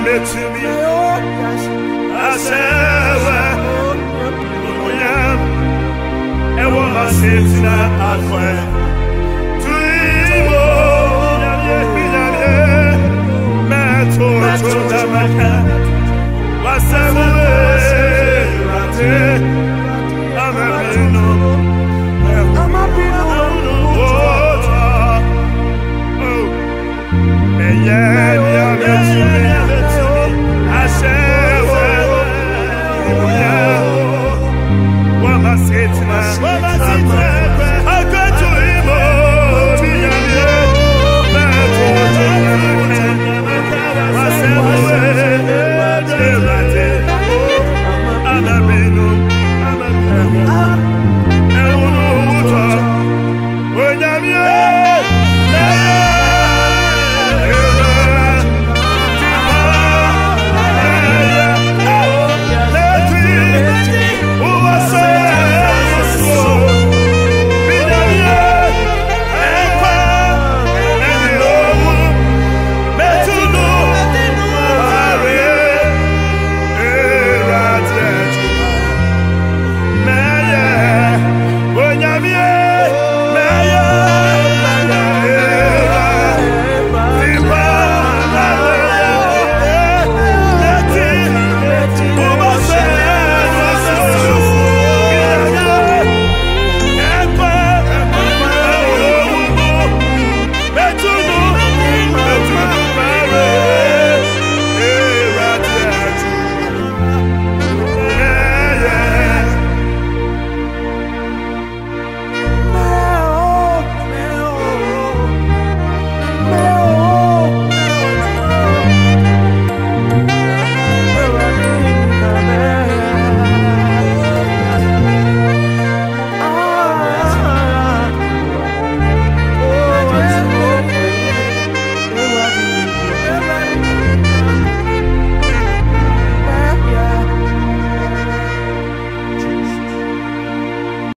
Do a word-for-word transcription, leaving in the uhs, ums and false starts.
me to me. I said, I want my sins not halfway. To you, to the man. What's the way? I'm a no. I'm a pino. Oh, yeah, yeah, yeah.